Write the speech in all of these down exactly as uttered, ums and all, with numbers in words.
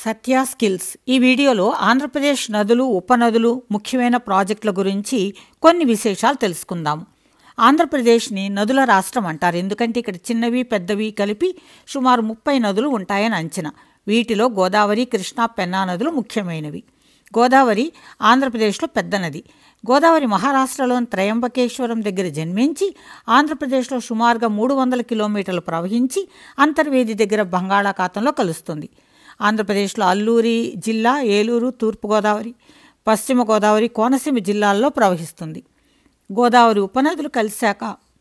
సత్య skills ఈ వీడియోలో ఆంధ్రప్రదేశ్ నదులు ఉపనదులు ముఖ్యమైన ప్రాజెక్టుల గురించి కొన్ని విశేషాలు తెలుసుకుందాం. ఆంధ్రప్రదేశ్ని నదుల రాష్ట్రం అంటారు, ఎందుకంటే ఇక్కడ చిన్నవి పెద్దవి కలిపి సుమారు ముప్పై నదులు ఉంటాయని అంచనా. వీటిలో గోదావరి, కృష్ణా, పెన్నా నదులు ముఖ్యమైనవి. గోదావరి ఆంధ్రప్రదేశ్లో పెద్ద నది. గోదావరి మహారాష్ట్రలోని త్రయంబకేశ్వరం దగ్గర జన్మించి ఆంధ్రప్రదేశ్లో సుమారుగా మూడు వందల కిలోమీటర్లు ప్రవహించి అంతర్వేది దగ్గర బంగాళాఖాతంలో కలుస్తుంది. ఆంధ్రప్రదేశ్లో అల్లూరి జిల్లా, ఏలూరు, తూర్పుగోదావరి, పశ్చిమ గోదావరి, కోనసీమ జిల్లాల్లో ప్రవహిస్తుంది. గోదావరి ఉపనదులు కలిశాక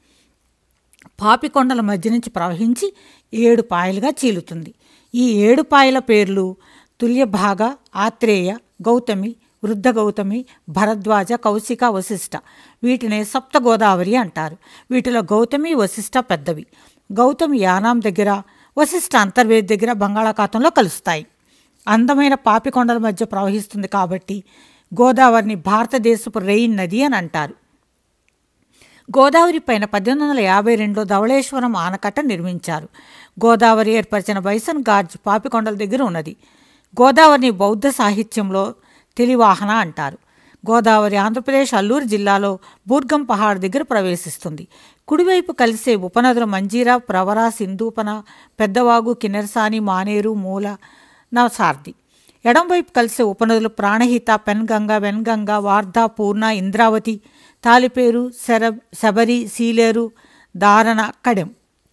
పాపికొండల మధ్య నుంచి ప్రవహించి ఏడు పాయలుగా చీలుతుంది. ఈ ఏడు పాయల పేర్లు తుల్యభాగ, ఆత్రేయ, గౌతమి, వృద్ధ గౌతమి, భరద్వాజ, కౌశిక, వశిష్ఠ. వీటినే సప్త గోదావరి అంటారు. వీటిలో గౌతమి, వశిష్ఠ పెద్దవి. గౌతమి యానాం దగ్గర, వశిష్ఠ అంతర్వేది దగ్గర బంగాళాఖాతంలో కలుస్తాయి. అందమైన పాపికొండల మధ్య ప్రవహిస్తుంది కాబట్టి గోదావరిని భారతదేశపు రెయిన్ నది అని అంటారు. గోదావరి పైన పద్దెనిమిది వందల యాభై రెండులో ధవళేశ్వరం ఆనకట్ట నిర్మించారు. గోదావరి ఏర్పరిచిన బైసన్ గార్జ్ పాపికొండల దగ్గర ఉన్నది. గోదావరిని బౌద్ధ సాహిత్యంలో తెలివాహన అంటారు. గోదావరి ఆంధ్రప్రదేశ్ అల్లూరు జిల్లాలో బూర్గం పహాడ్ దగ్గర ప్రవేశిస్తుంది. కుడివైపు కలిసే ఉపనదులు మంజీరా, ప్రవర, సింధూపన, పెద్దవాగు, కిన్నెరసాని, మానేరు, మూల, నవసార్ది. ఎడంవైపు కలిసే ఉపనదులు ప్రాణహిత, పెన్గంగ, వెన్గంగ, వార్ధ, పూర్ణ, ఇంద్రావతి, తాలిపేరు, శర శబరి, సీలేరు, దారణ, కడెం.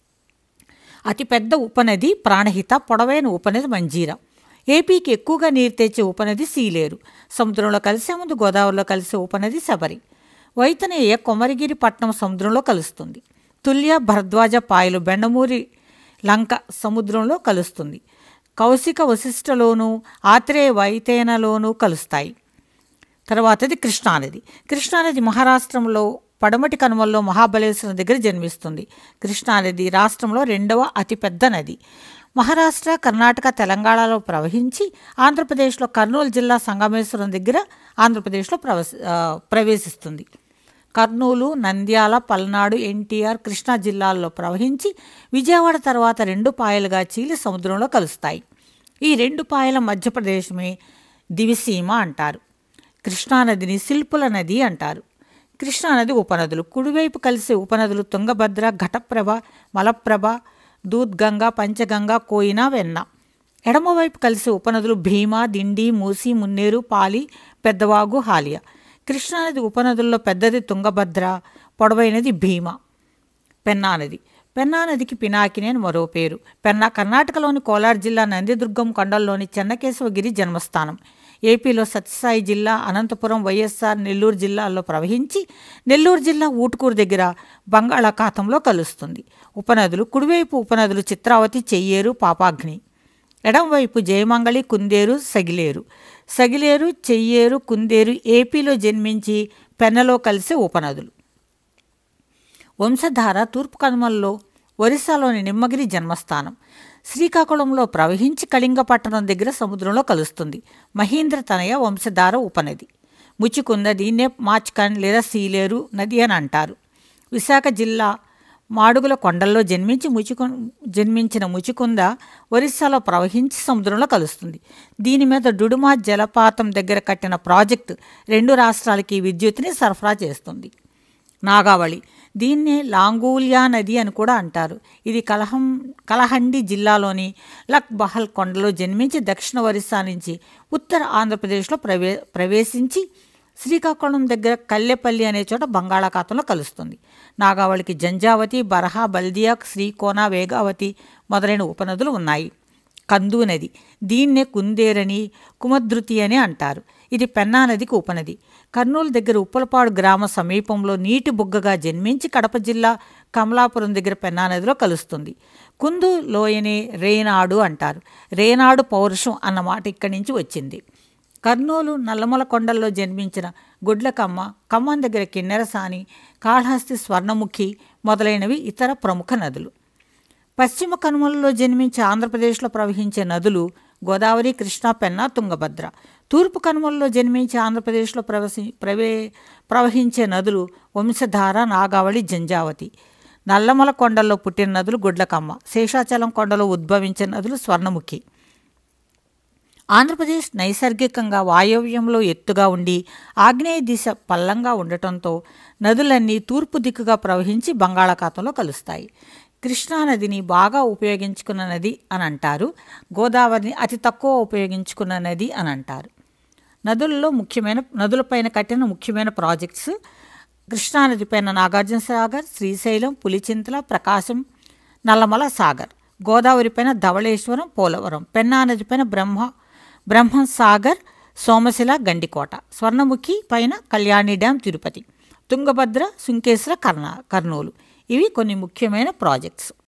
అతిపెద్ద ఉపనది ప్రాణహిత, పొడవైన ఉపనది మంజీరా. ఏపీకి ఎక్కువగా నీరు తెచ్చే ఉపనది సీలేరు. సముద్రంలో కలిసే ముందు గోదావరిలో కలిసే ఉపనది శబరి. వైతనేయ కొమరగిరి పట్నం సముద్రంలో కలుస్తుంది. తుల్య, భరద్వాజ పాయలు బెండమూరి లంక సముద్రంలో కలుస్తుంది. కౌశిక వశిష్ఠలోనూ ఆత్రేయ వైతేనలోనూ కలుస్తాయి. తర్వాతది కృష్ణానది. కృష్ణానది మహారాష్ట్రంలో పడమటి కనుమల్లో మహాబలేశ్వరం దగ్గర జన్మిస్తుంది. కృష్ణానది రాష్ట్రంలో రెండవ అతిపెద్ద నది. మహారాష్ట్ర, కర్ణాటక, తెలంగాణలో ప్రవహించి ఆంధ్రప్రదేశ్లో కర్నూలు జిల్లా సంగమేశ్వరం దగ్గర ఆంధ్రప్రదేశ్లో ప్రవేశ ప్రవేశిస్తుంది. కర్నూలు, నంద్యాల, పల్నాడు, ఎన్టీఆర్, కృష్ణా జిల్లాల్లో ప్రవహించి విజయవాడ తర్వాత రెండు పాయలుగా చీలి సముద్రంలో కలుస్తాయి. ఈ రెండు పాయల మధ్యప్రదేశమే దివిసీమ అంటారు. కృష్ణానదిని శిల్పుల నది అంటారు. కృష్ణానది ఉపనదులు. కుడివైపు కలిసే ఉపనదులు తుంగభద్ర, ఘటప్రభ, మలప్రభ, దూద్గంగ, పంచగంగ, కోయిన, వెన్న. ఎడమవైపు కలిసే ఉపనదులు భీమా, దిండి, మూసి, మున్నేరు, పాలి, పెద్దవాగు, హాలియా. కృష్ణానది ఉపనదుల్లో పెద్దది తుంగభద్ర, పొడవైనది భీమా. పెన్నానది. పెన్నానదికి పినాకిని అని మరో పేరు. పెన్నా కర్ణాటకలోని కోలార్ జిల్లా నందిదుర్గం కొండల్లోని చెన్నకేశవగిరి జన్మస్థానం. ఏపీలో సత్యసాయి జిల్లా, అనంతపురం, వైఎస్ఆర్, నెల్లూరు జిల్లాల్లో ప్రవహించి నెల్లూరు జిల్లా ఊటుకూరు దగ్గర బంగాళాఖాతంలో కలుస్తుంది. ఉపనదులు. కుడివైపు ఉపనదులు చిత్రావతి, చెయ్యేరు, పాపాగ్ని. ఎడంవైపు జయమంగళి, కుందేరు, సగిలేరు. సగిలేరు, చెయ్యేరు, కుందేరు ఏపీలో జన్మించి పెన్నలో కలిసే ఉపనదులు. వంశధార తూర్పు కనుమల్లో ఒరిస్సాలోని నిమ్మగిరి జన్మస్థానం. శ్రీకాకుళంలో ప్రవహించి కళింగపట్టణం దగ్గర సముద్రంలో కలుస్తుంది. మహీంద్ర తనయ వంశధార ఉపనది. ముచికుంద, దీన్నే మాచ్కన్ లేదా సీలేరు నది అని అంటారు. విశాఖ జిల్లా మాడుగుల కొండల్లో జన్మించి ముచికు జన్మించిన ముచికుంద ఒరిస్సాలో ప్రవహించి సముద్రంలో కలుస్తుంది. దీని మీద డుడుమా జలపాతం దగ్గర కట్టిన ప్రాజెక్టు రెండు రాష్ట్రాలకి విద్యుత్తుని సరఫరా చేస్తుంది. నాగావళి. దీన్నే లాంగూల్యా నది అని కూడా అంటారు. ఇది కలహం కలహండి జిల్లాలోని లక్ బహల్ కొండలో జన్మించి దక్షిణ ఒరిస్సా నుంచి ఉత్తర ఆంధ్రప్రదేశ్లో ప్రవే ప్రవేశించి శ్రీకాకుళం దగ్గర కల్లెపల్లి అనే చోట బంగాళాఖాతంలో కలుస్తుంది. నాగావళికి జంజావతి, బరహా, బల్దియా, శ్రీకోన, వేగావతి మొదలైన ఉపనదులు ఉన్నాయి. కందు నది. దీన్నే కుందేరని, కుమద్రుతి అని అంటారు. ఇది పెన్నా నదికి ఉపనది. కర్నూలు దగ్గర ఉప్పలపాడు గ్రామ సమీపంలో నీటి బుగ్గగా జన్మించి కడప జిల్లా కమలాపురం దగ్గర పెన్నా నదిలో కలుస్తుంది. కుందు లోయనే రేనాడు అంటారు. రేనాడు పౌరుషం అన్నమాట ఇక్కడి నుంచి వచ్చింది. కర్నూలు నల్లమల కొండల్లో జన్మించిన గుడ్లకమ్మ, ఖమ్మం దగ్గర కిన్నెరసాని, కాళహస్తి, స్వర్ణముఖి మొదలైనవి ఇతర ప్రముఖ నదులు. పశ్చిమ కనుమలలో జన్మించి ఆంధ్రప్రదేశ్లో ప్రవహించే నదులు గోదావరి, కృష్ణా, పెన్నా, తుంగభద్ర. తూర్పు కనుమలలో జన్మించి ఆంధ్రప్రదేశ్లో ప్రవేశి ప్రవే ప్రవహించే నదులు వంశధార, నాగావళి, జంజావతి. నల్లమల కొండల్లో పుట్టిన నదులు గుడ్లకమ్మ. శేషాచలం కొండలో ఉద్భవించిన నదులు స్వర్ణముఖి. ఆంధ్రప్రదేశ్ నైసర్గికంగా వాయవ్యంలో ఎత్తుగా ఉండి ఆగ్నేయ దిశ పల్లంగా ఉండటంతో నదులన్నీ తూర్పు దిక్కుగా ప్రవహించి బంగాళాఖాతంలో కలుస్తాయి. కృష్ణానదిని బాగా ఉపయోగించుకున్న నది అని అంటారు. గోదావరిని అతి తక్కువ ఉపయోగించుకున్న నది అని అంటారు. నదుల్లో ముఖ్యమైన నదులపైన కట్టిన ముఖ్యమైన ప్రాజెక్ట్స్: కృష్ణానది పైన నాగార్జున సాగర్, శ్రీశైలం, పులిచింతల, ప్రకాశం, నల్లమల సాగర్. గోదావరి పైన ధవళేశ్వరం, పోలవరం. పెన్నా నది పైన బ్రహ్మ బ్రహ్మం సాగర్, సోమశిల, గండికోట. స్వర్ణముఖి పైన కళ్యాణి డ్యాం, తిరుపతి. తుంగభద్ర, సుంకేశ్వర, కర్ణ కర్నూలు. ఇవి కొన్ని ముఖ్యమైన ప్రాజెక్ట్స్.